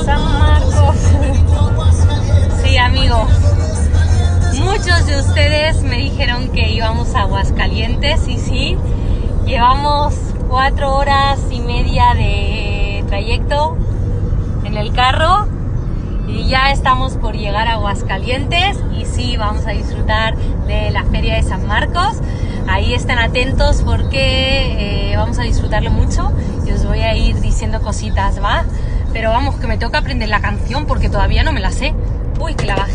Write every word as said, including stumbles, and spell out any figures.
San Marcos. Sí, amigo. Muchos de ustedes me dijeron que íbamos a Aguascalientes y sí, llevamos cuatro horas y media de trayecto en el carro y ya estamos por llegar a Aguascalientes y sí, vamos a disfrutar de la Feria de San Marcos. Ahí estén atentos porque eh, vamos a disfrutarlo mucho y os voy a ir diciendo cositas, ¿va? Pero vamos, que me toca aprender la canción porque todavía no me la sé. Uy, que la bajé.